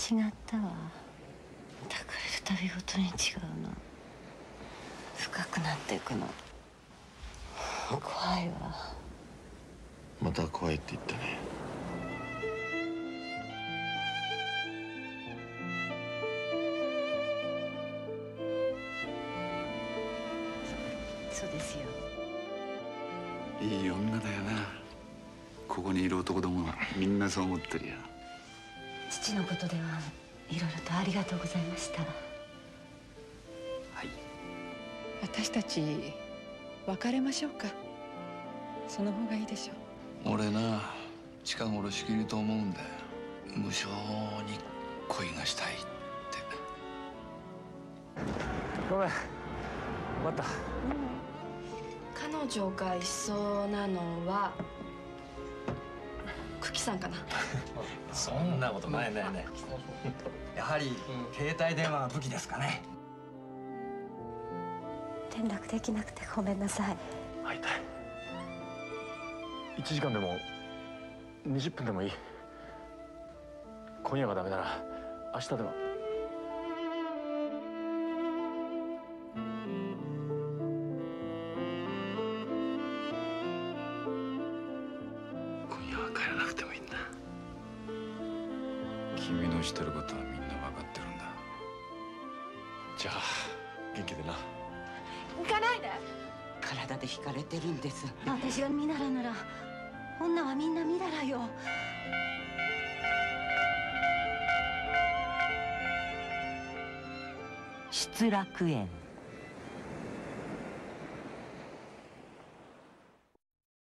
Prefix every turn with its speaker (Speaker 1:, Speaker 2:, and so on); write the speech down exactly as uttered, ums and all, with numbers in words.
Speaker 1: 違ったわ。だから旅ごとに違うの。深くなっていくの。怖いわ。
Speaker 2: また怖いって言ったね。
Speaker 1: そうですよ。
Speaker 3: いい女だよな。ここにいる男どもはみんなそう思ってるよ。
Speaker 1: 父のことではいろいろとありがとうございました。はい。
Speaker 4: 私たち別れましょうか。その方がいいでしょう。
Speaker 3: 俺な、近頃しきりと思うんだよ。無性に恋がしたいって。
Speaker 5: ごめん、待った。
Speaker 6: 彼女がいそうなのは久喜さんかな。
Speaker 5: そんなことないないない。やはり携帯電話は武器ですかね。
Speaker 1: 連絡できなくてごめんなさい。
Speaker 5: 会いたい。いちじかんでもにじゅっぷんでもいい。今夜がダメなら明日でも。
Speaker 3: 今夜は帰らなくてもいいんだ。君のしてることはみんな分かってるんだ。
Speaker 5: じゃあ元気でな。
Speaker 6: 行かないで。
Speaker 1: 体で惹かれてるんです。私が見習なら女はみんな見習よ。失楽園。